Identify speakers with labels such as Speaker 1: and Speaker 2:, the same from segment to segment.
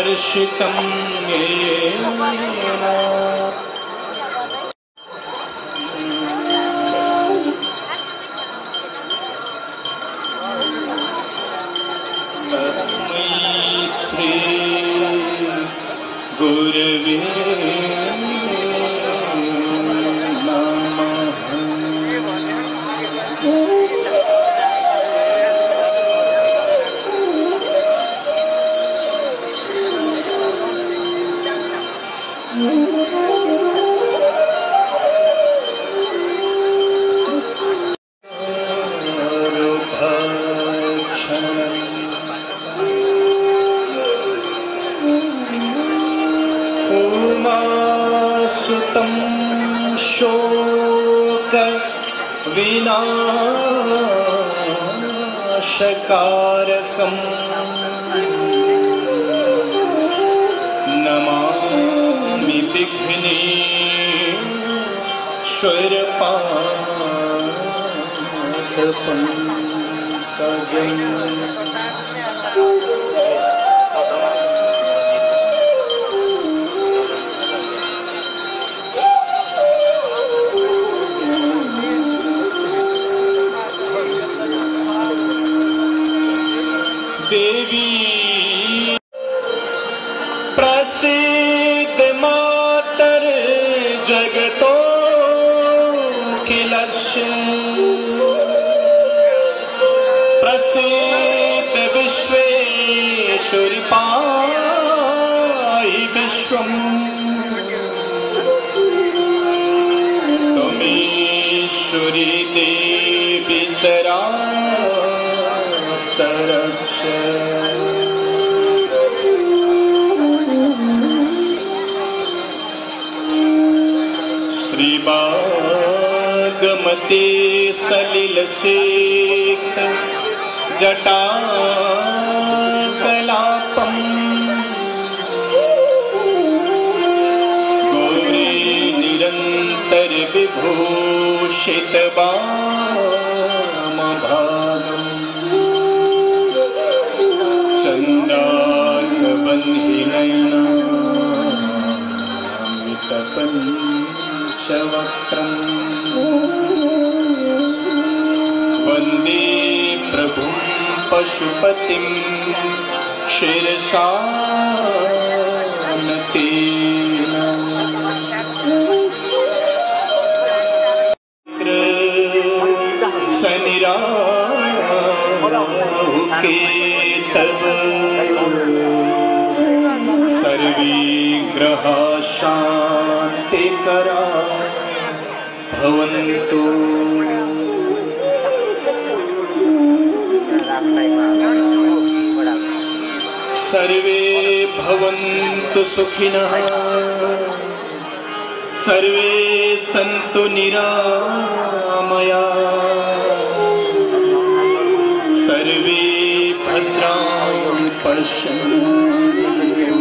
Speaker 1: वर्षितं येन तस्मै श्री गुरवे सुतं शोक विनाशकारकं नमामि विघ्नेश्वरपादपङ्कजम्। देवी प्रसिद्ध मातर जगतो खिलस्य प्रसिद्ध विश्वेश्वरी पाहि विश्वम् त्वमीश्वरी देवी चराचरस्य श्री बागमती सलिलसेक्त जटाकलापम् गौरी निरन्तर विभूषित वामभागम् चन्द्रार्कबन्धिनयनामितपञ्चवक्त्रम् वन्दे प्रभुं पशुपतिं शिरसा नतेन। सनिराहुकेतव सर्वे ग्रहा शान्तिकरा भवन्तु। सर्वे भवन्तु सुखिनः सर्वे सन्तु निरामयाः सर्वे भद्रां पश्यन्तु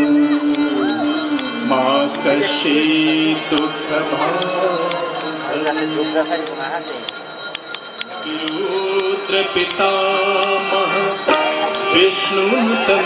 Speaker 1: मा कश्चित् दुःखभाग्। रुद्रपितामह विष्णुनुतं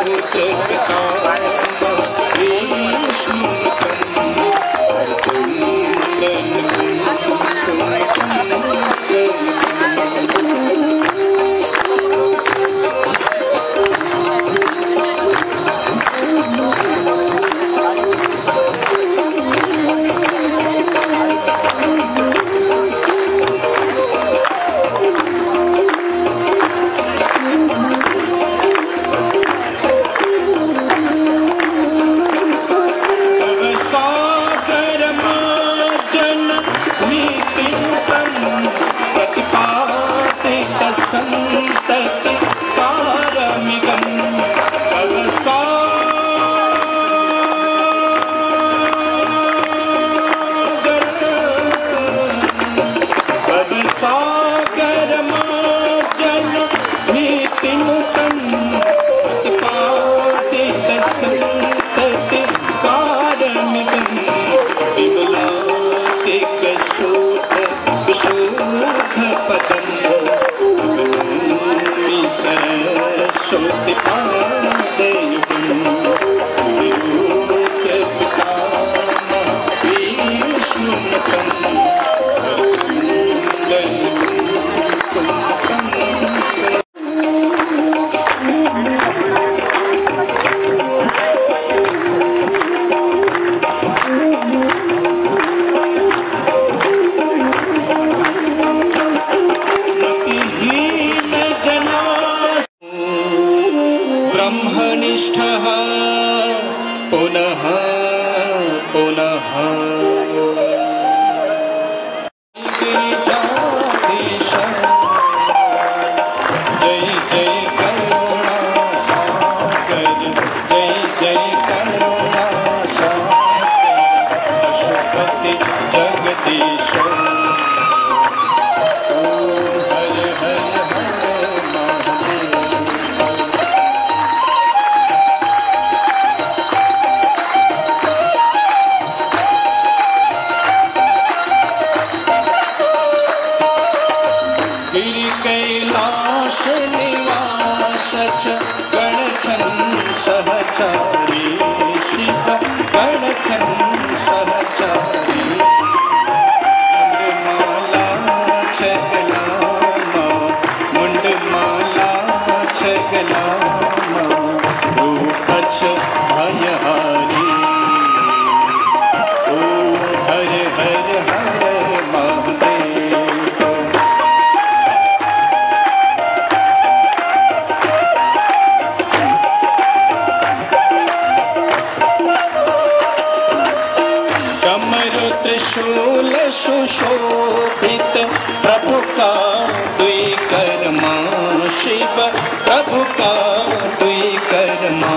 Speaker 1: ब्रह्मनिष्ठः पुनः पुनः गिरिजाधीश जय जय करुणा सागर जय जय करुणा सागर पशुपति जगदीश कैलाश निवास सहचारी शिव गणछन सहचारी मुंडमाला छगलामा मुंडमाला छगलामा रूपच भयहारी ओ हर हर हर महादेव त्रिशूल सुशोभित प्रभु का द्विकर्मा शिव प्रभु का द्विकर्मा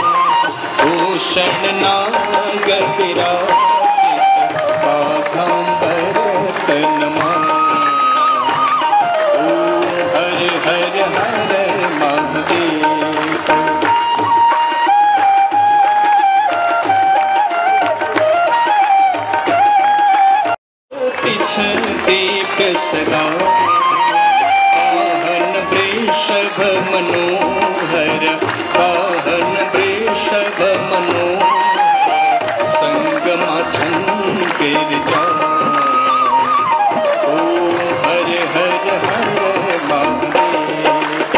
Speaker 1: भूषण नाग विराजित बाघांबर तनमा हर हर हर महादेव दीप सदा वाहन वृषभ मनोहर वाहन वृषभ मनोहर संगमाचन गिरिजा ओ हर हर हर महादेव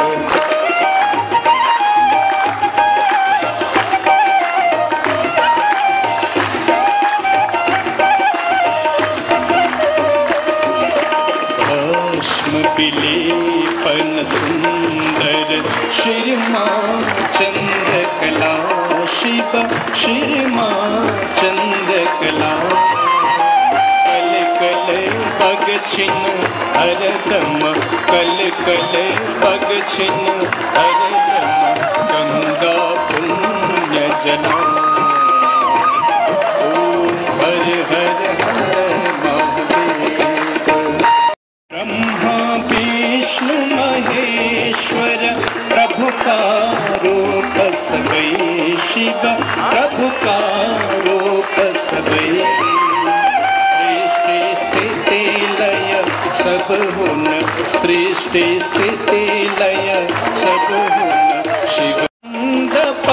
Speaker 1: विलेपन सुंदर श्रीमा चंद्रकला शिव श्रीमा चंद्रकला कल कल पग छिन हरदम कल कल पग छिन हरदम गंगा पुण्य जना ओ हर हर हर महादेव ब्रह्मा विष्णु महेश्वर प्रभु का रूप सबई शिव प्रभु का रूप सबई सृष्टि स्थिति लय सब हुन सृष्टि स्थिति लय सब हुन शिव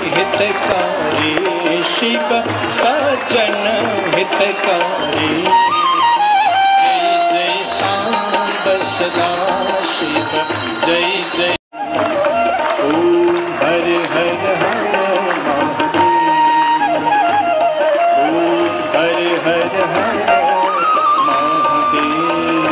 Speaker 1: हितकारी शिव सज्जन हितकारी। जय जय सांब सदा शिव जय जय। ओम हर हर हर महादेव। ओम हर हर हर महादेव।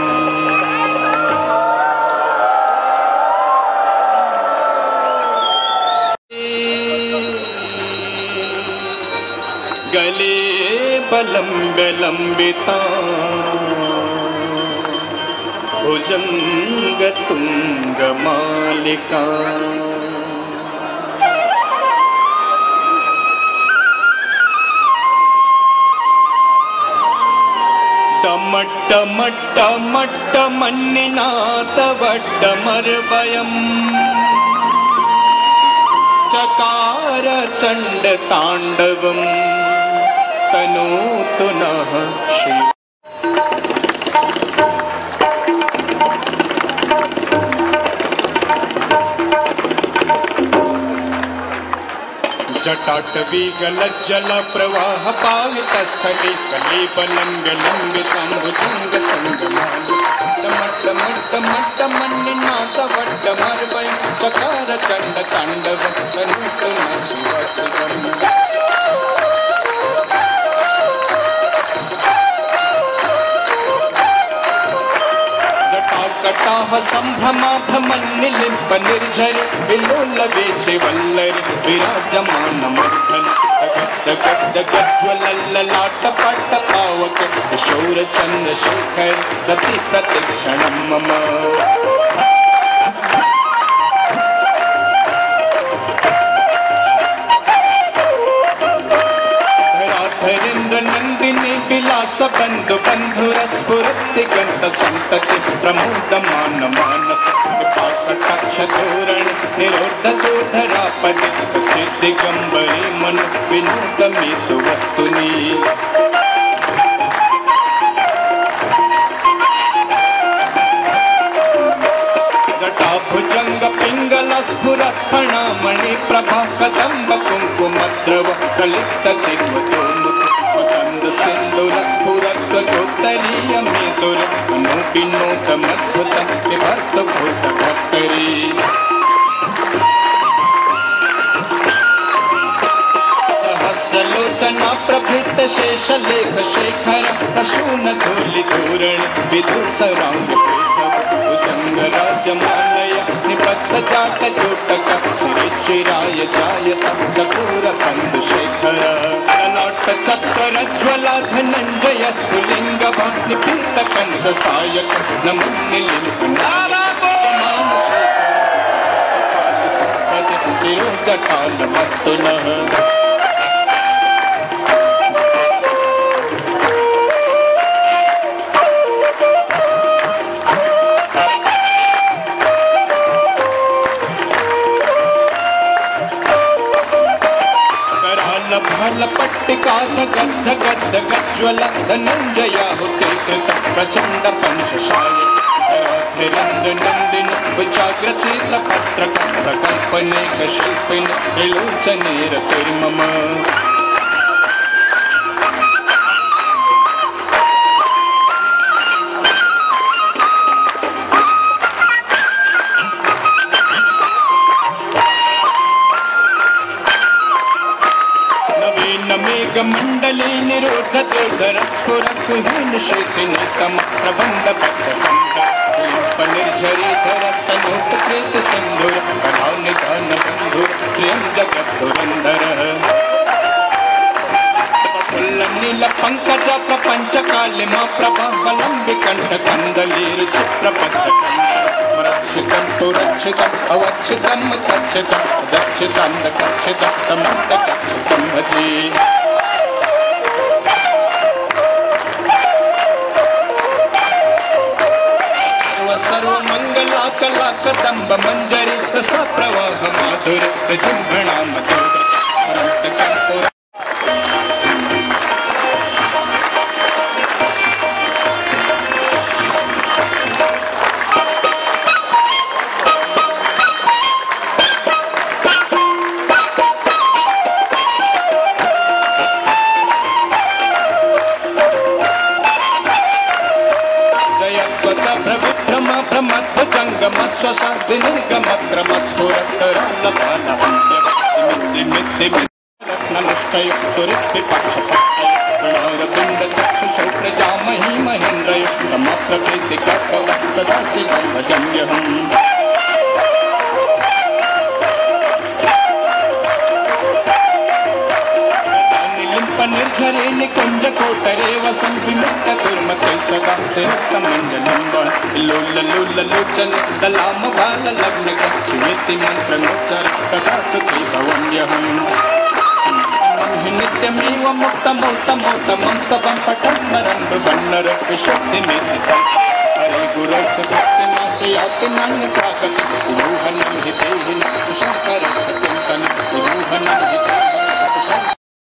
Speaker 1: गले बलंब लंबिता भुजंग तुंग मालिका। डमट्ट मट्ट मट्ट मन्निनाथ वट्ट मर्वयम् चकार चंड तांडवम् तनोतु नः शिव। जटाटवी गलज्जल प्रवाह पावित स्थले कलेबलंब लंबिताम्बुजंग संगमानि। मट्ट मट्ट मट्ट मन्निनाथ वट्ट मर्वयम् चकार चंड तांडवम् तनोतु नः शिव शिवम्। कटाह संभ्रमाभ्रमन्निलिम्प निर्झरि विलोल वेचे वल्लरि विराजमान मूर्धनि। गद्द गज्ज्वलल्ललाट पट्ट पावक किशोर चन्द्रशेखर रति प्रतिक्षणं मम। धरेन्द्र नंदिनी विलास बंधु बंधुरस्फुरति गंत संतति प्रमोदमान मानस। कटाक्ष धोरण निरोध दोधरापदि सिद्धि गंबरी मन विनोद मितु वस्तुनि। भुजंग पिंगल स्फुरत् फणामणि प्रभा कदंब कुंकुमद्रव कलित दिग्वतोमुख सिंदूर स्फुरत् ज्योतरीय मेदुर अनुबिनोद मद्भुत विभर्त भूत भक्तरी। सहस्रलोचना प्रभृत शेष लेख शेखर प्रसून धूलि धूरण विदुषरांग राजमालय निबद्ध जाट जोटक श्री चिराय जायत चकोर कंद शेखर। ललाट चक्र ज्वला धनंजय स्फुलिंग भक्ति पीत कंस सायक नमुनिलिंग चिरो जटाल मस्तुलः। भल पट्टिका गद्ध गद्ध गज्ज्वल धनंजया हुते कृत प्रचंड पंचशायक। राधिरंद नंदिन विचाग्र चित्र पत्रक प्रकल्पनेक शिल्पिन त्रिलोचने रतिर्मम। मेघ मंडली निरोध दोधर स्फुरत् हीन शेखिन तम प्रबंध बद्ध निर्झरी धरस्तनोत कृत सिंधुर प्रभाव निधान बंधुर स्वयं जगत धुरंधर। नील पंकज प्रपंच कालिमा प्रभा वलंबि कंठ कंदलीर चित्रपथ रक्षितं तु रक्षितं अवक्षितं तक्षितं दक्षितं दक्षितं तमन्त दक्षितं भजे। सर्व मंगला कला कदंब मंजरी रस प्रवाह माधुर जुम्भणा मधुर अनंत कर्पूर। स्वसाधि निर्गमक्रमस्फुरत्तरालपालहन्यवक्तिमित्ति रत्ननिष्ठय सुरित्पिपक्षपक्षय प्रणोरबिन्द चक्षुषौ प्रजामही महेन्द्रय समप्रकृतिकर्तव सदा शिवं भजम्यहम् निर्झरे निकुंज कोटरे वसंत विमुक्त दुर्मते सदा शिरस्तमंडलंबन लोल लोल लोचन दलाम बाल लग्न सुमिति मंत्र नोचर कदा सुखी भवन्यहम् नित्यमेव मुक्त मोत मोत मंस्तवं पठन् स्मरन् ब्रह्मण्डर विशुद्धि मेति हरे गुरु सत्य नास्याति नान्य प्रागत